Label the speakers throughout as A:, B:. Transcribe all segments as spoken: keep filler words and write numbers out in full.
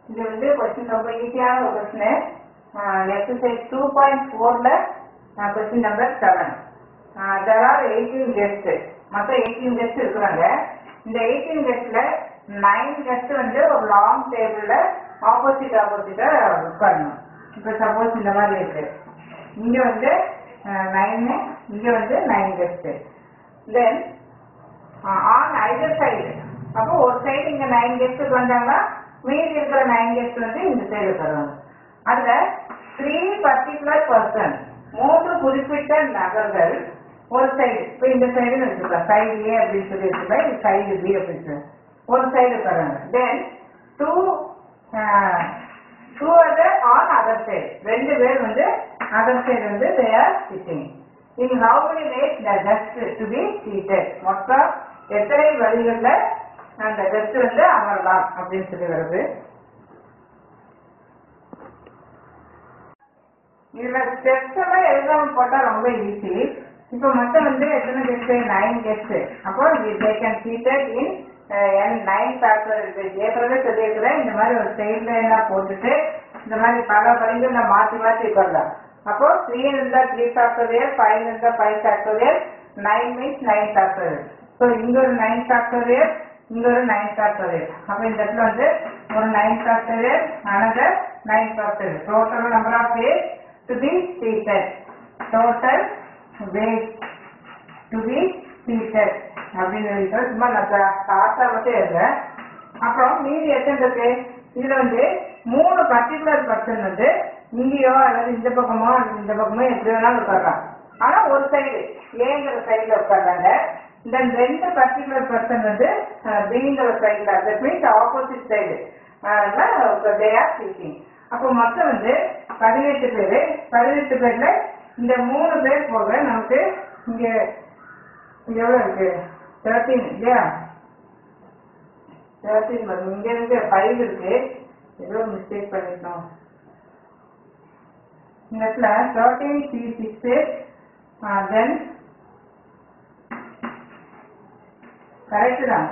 A: இது வந்து கொஸ்டின் ரொம்ப ஈஸியான ஒரு கொஸ்டின். எக்ஸசைஸ் டூ பாயிண்ட் ஃபோர்ல question number seven. There are eighteen guest. மொத்தம் எயிட்டீன் கெஸ்ட் இருக்கிறாங்க. இந்த எயிட்டீன் கெஸ்ட்ல நைன் கெஸ்ட் வந்து ஒரு லாங் டேபிள்ல ஆப்போசிட் ஆப்போசிட்டா உட்காரணும். இப்போ சப்போஸ் இந்த மாதிரி இருக்கு, இங்க வந்து நைனு, இங்க வந்து nine guest. Then on either side, அப்போ ஒரு சைடு இங்க நைன் கெஸ்ட் வந்தாங்கன்னா மீதி இருக்கிற நைன் கெஸ்ட் வந்து இந்த சைடு தருவாங்க. அதுல த்ரீ பர்டிகுலர் பர்சன், மூன்று குறிப்பிட்ட நபர்கள் ஒரு சைடு, இப்போ இந்த சைடு வச்சுக்கலாம், சைடு ஏ அப்படின்னு சொல்லி வச்சுக்கலாம், இது சைடு பி அப்படின்னு ஒரு சைடு தராங்க. Then two two other on other side, ரெண்டு பேர் வந்து அதர் சைடு வந்து they are sitting. In how many ways the guest to be seated? மொத்தம் எத்தனை வழிகள்ல அந்த கெஸ்ட் வந்து அமரலாம் அப்படின்னு சொல்லி வருது. இதுல ஸ்டெப்ஸ் எல்லாம் எழுதாம போட்டா ரொம்ப ஈஸி. இப்போ மொத்தம் வந்து எத்தனை கெஸ்ட்? Nine guest. அப்போ they can seated in nine factor. ஏற்கனவே சொல்லியிருக்கிறேன், இந்த மாதிரி ஒரு சைட்ல எல்லாம் போட்டுட்டு இந்த மாதிரி பல வழிகள் நான் மாற்றி மாற்றி வரலாம். அப்போ த்ரீ இருந்தா த்ரீ ஃபேக்டோரியல், ஃபைவ் இருந்தா five factorial, nine means nine factorial. So இங்க ஒரு நைன் ஃபேக்டோரியல், இங்க ஒரு நைன் ஃபேக்டோரியல். அப்போ இந்த இடத்துல வந்து ஒரு nine factorial, another nine factorial. Total number of ways to be seated, total ways to be seated அப்படின்னு சும்மா நான் காத்தா மட்டும் எழுதுறேன். அப்புறம் மீதி எத்தனை இருக்கு? இதுல வந்து மூணு பர்டிகுலர் பர்சன் வந்து இங்கேயோ அல்லது இந்த பக்கமோ இந்த பக்கமோ எப்படி வேணாலும் உட்கார்றாங்க. ஆனா ஒரு சைடு ஏங்கிற சைட்ல உட்கார்றாங்க. தென் ரெண்டு பர்டிகுலர் பர்சன் வந்து பிங்கிற சைட்ல, that means opposite side they are seating. அப்போ மொத்தம் வந்து பதினெட்டு பேரு. பதினெட்டு பேர்ல இந்த மூணு பேர் போக நமக்கு இங்க எவ்வளவு இருக்கு? தேர்ட்டீன் இல்லையா? தேர்ட்டீன் வரும். இங்க இருந்து ஃபைவ் இருக்கு, ஏதோ மிஸ்டேக் பண்ணிட்டோம். இந்த இடத்துல thirteen C six, then correct தான்.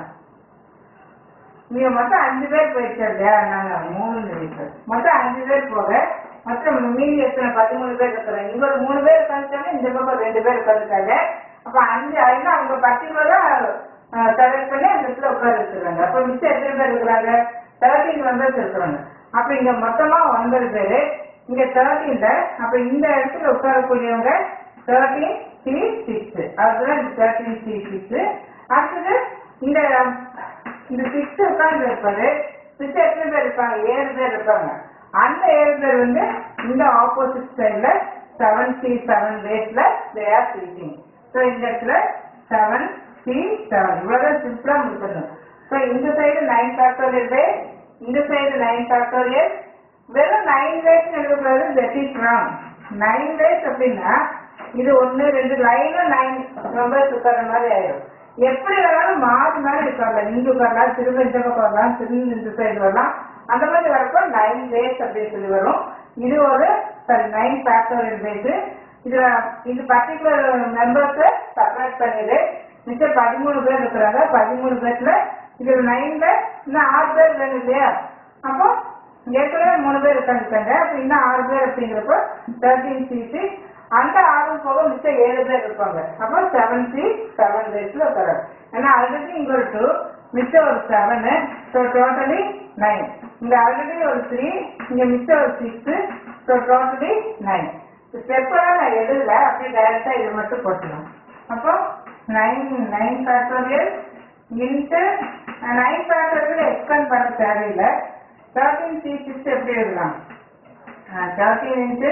A: நீங்க மொத்தம் அஞ்சு பேர் போயிடுச்சு இல்லையா? நாங்க மூணு நினைப்போம். மொத்தம் அஞ்சு பேர் போக மொத்தம் மீதி எத்தனை? பதிமூணு பேர் இருக்கிறோம். இங்க ஒரு மூணு பேர் உட்காந்துட்டாங்க, இந்த பக்கம் ரெண்டு பேர் உட்காந்துட்டாங்க. அப்ப அஞ்சு ஆயிரம் அவங்க பர்டிகுலரா செலக்ட் பண்ணி அந்த இடத்துல உட்கார வச்சிருக்காங்க. அப்ப மிச்சம் எத்தனை பேர் இருக்கிறாங்க? தேர்ட்டீன் மெம்பர்ஸ் இருக்கிறாங்க. அப்ப இங்க மொத்தமா ஒன்பது பேரு, இங்க தேர்ட்டீன்ல. அப்ப இந்த இடத்துல உட்காரக்கூடியவங்க தேர்ட்டீன் சி சிக்ஸ். அதுதான் தேர்ட்டீன் சி சிக்ஸ். அடுத்தது இந்த இந்த சிக்ஸ் உட்கார்ந்து இருப்பாரு. மிச்சம் எத்தனை பேர் இருப்பாங்க? ஏழு பேர் இருப்பாங்க. அந்த ஏழு பேர் வந்து இந்த ஆப்போசிட் சைட்ல செவன் சி செவன் வேஸ்ல தே ஆர் சீட்டிங். ஸோ இந்த இடத்துல செவன் சி செவன். இவ்வளவுதான் சிம்பிளா முடிச்சிடணும். ஸோ இந்த சைடு நைன் ஃபேக்டோரியல் வேஸ், இந்த சைடு நைன் ஃபேக்டோரியல். வெறும் நைன் வேஸ் எழுதக்கூடாது, that is wrong. Nine ways அப்படின்னா இது ஒன்னு ரெண்டு லைனும் நைன் மெம்பர்ஸ் உட்கார மாதிரி ஆயிடும். எப்படி வேணாலும் மாறி மாறி உட்காரலாம். இங்க உட்காரலாம், திரும்ப இந்த பக்கம் வரலாம், திரும்ப இந்த சைடு வரலாம். அந்த மாதிரி வரப்போ நைன் வேஸ் அப்படின்னு சொல்லி வரும். இது ஒரு சாரி நைன் ஃபேக்டோரியல் வேஸ். இதுல இது பர்டிகுலர் மெம்பர்ஸை செப்பரேட் பண்ணிடு. மிச்சம் பதிமூணு பேர் இருக்கிறாங்க. பதிமூணு பேர்ல இது நைன்ல இன்னும் ஆறு பேர் வேணும் இல்லையா? அப்போ ஏற்கனவே மூணு பேர் உட்காந்துருக்காங்க. அப்போ இன்னும் ஆறு பேர் அப்படிங்கிறப்போ தேர்ட்டீன் சி சிக்ஸ். அந்த ஆறு போக மிச்சம் ஏழு பேர் இருப்பாங்க. அப்போ செவன் சி செவன் பேஸ்ல உட்காரு. ஏன்னா ஆல்ரெடி இங்க ஒரு டூ, மிச்சம் ஒரு செவனு, ஸோ டோட்டலி நைன். இங்க ஆல்ரெடி ஒரு த்ரீ, இங்க மிச்சம் ஒரு சிக்ஸ், ஸோ டோட்டலி நைன். ஸ்டெப்பெல்லாம் நான் எழுதல, அப்படியே டைரக்டா இது மட்டும் போட்டுக்கலாம். அப்போ nine nine factorial into nine factorial expand பண்ண தேவையில்லை. தேர்ட்டீன் சி சிக்ஸ் எப்படி எழுதலாம்? தேர்ட்டீன் இன்ட்டு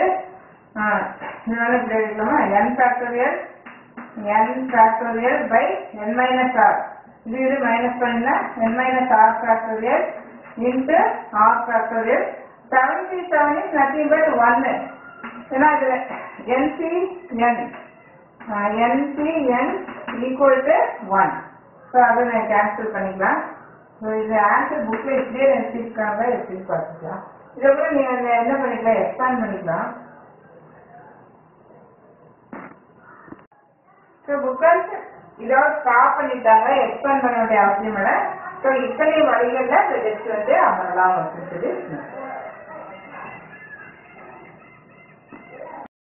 A: இதனால இப்படி எழுதலாமா? N factorial N factorial by N minus R. இது இது மைனஸ் பண்ணினா N minus R factorial into R factorial. Seven C seven is nothing but ஒன்னு. ஏன்னா இதுல N C N N C N equal to one. So அதை நான் கேன்சல் பண்ணிக்கலாம். So இது ஆன்சர் புக்கில் இப்படியே எழுதிருக்காங்க, எப்படின்னு பார்த்துக்கலாம். இதை கூட நீங்கள் என்ன பண்ணிக்கலாம், எக்ஸ்பேண்ட் பண்ணிக்கலாம். ஸோ புக்கர்ஸ் இதோட ஸ்டாப் பண்ணிட்டாங்க, எக்ஸ்பேண்ட் பண்ண வேண்டிய அவசியம் இல்லை. ஸோ இத்தனை வழிகளில் அந்த டெஸ்ட் வந்து அமரலாம் அப்படின்றது